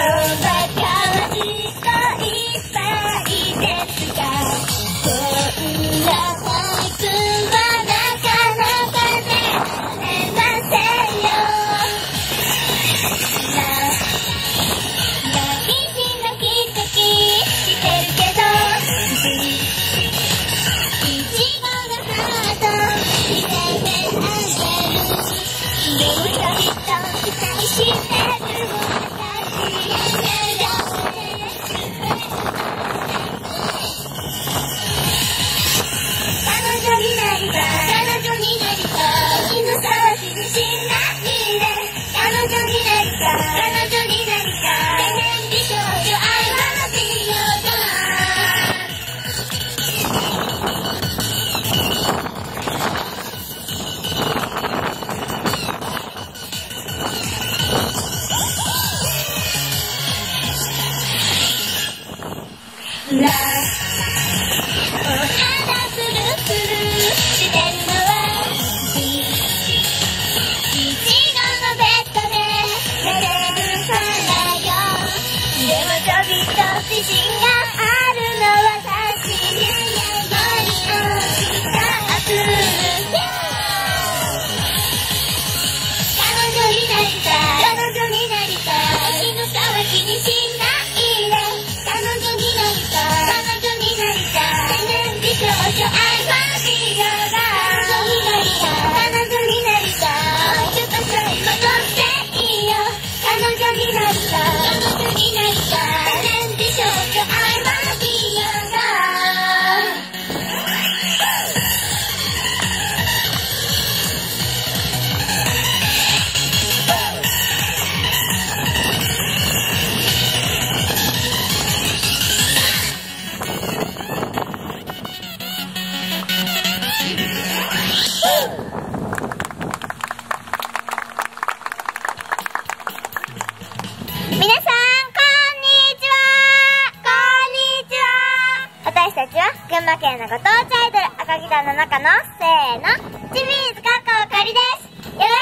群馬県のご当地アイドル赤木団の中のせーの清水かっこあかりです。よろしくお願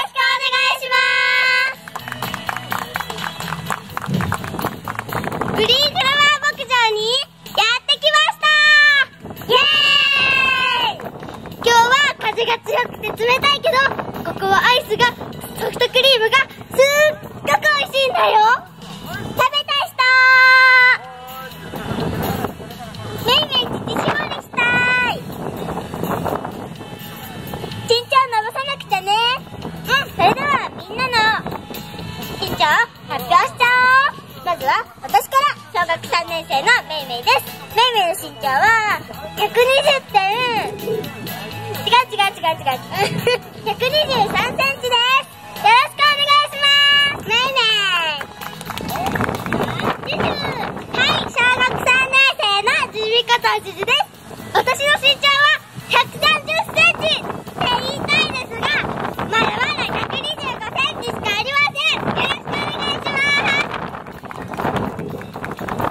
いします。ブリーフラワー牧場にやってきました。イエーイ。今日は風が強くて冷たいけど、ここはアイスがソフトクリームがすっごく美味しいんだよ。食べたい人。めいめい乳搾りしたい。身長伸ばさなくちゃね。それではみんなの身長発表しちゃおう。まずは私から小学3年生のめいめいです。めいめいの身長は120.123センチです。よろしくお願いします。めいめい。はい、小学3年生のじみことじじです。私の身長は130センチって言いたいですが、まだまだ125センチしかありません。よろしくお願いします。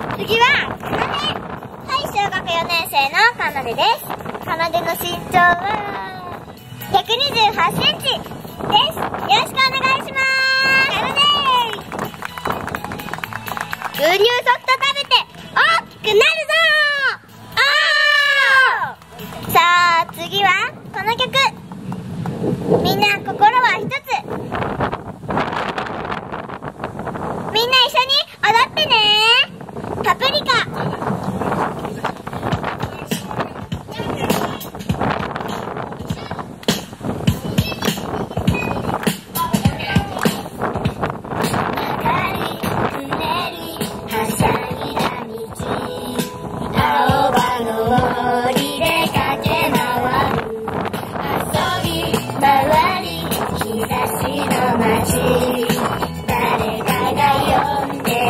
次はかなで。はい、小学4年生のかなでです。かなでの身長は128センチです。よろしくお願いします。かなで。牛乳ソフト食べて大きくなるぞー。さあ次はこの曲。みんな心は一つ。みんな一緒に踊ってね。パプリカ。誰かが呼んで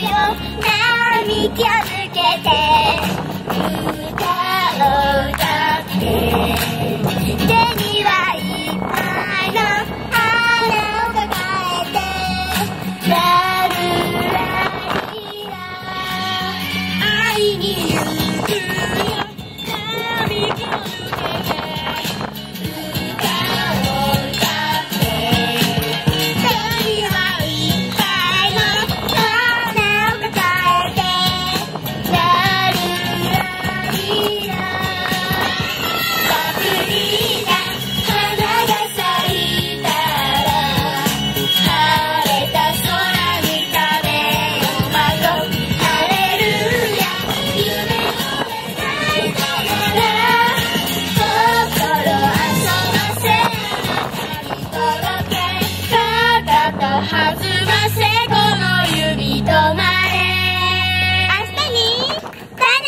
を並木を抜けて歌を歌って手にはいっぱいの花を抱えてラルラリラ会いに行くよ並木を抜けて歌を歌って手にはいっぱいの花を抱えてラルラリラパプリカ花が咲いたら晴れた空に種をまとうハレルヤ夢の咲いたなら心遊ばせあなたに届けかかと弾ませこの指止まれ明日に種をまこ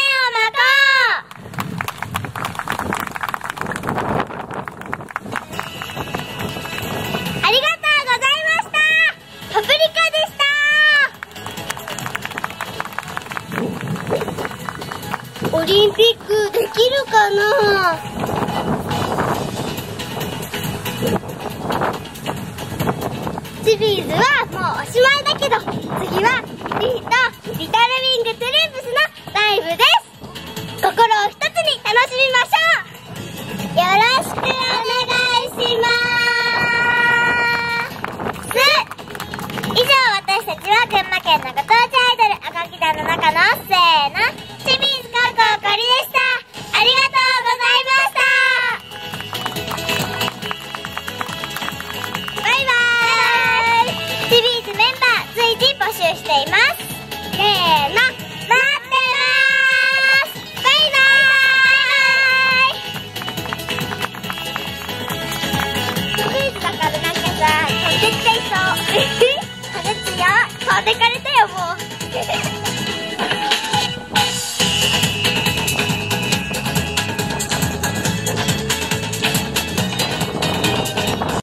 うありがとうございましたパプリカでしたオリンピックできるかなチビーズはもうおしまいだけど次はリーとリタルウィングトゥループスのライブです心を一つに楽しみましょうよろしくお願いします以上私たちは群馬県のご当地アイドル赤木団の中のせーのチビーズ高校こりでしたありがとうございましたバイバーイチビーズメンバー随時募集していますせーの待ってますバイバーイチビーズだからなんかさ飛んでっちゃいそう飛んでっちよ飛んでかれたよもう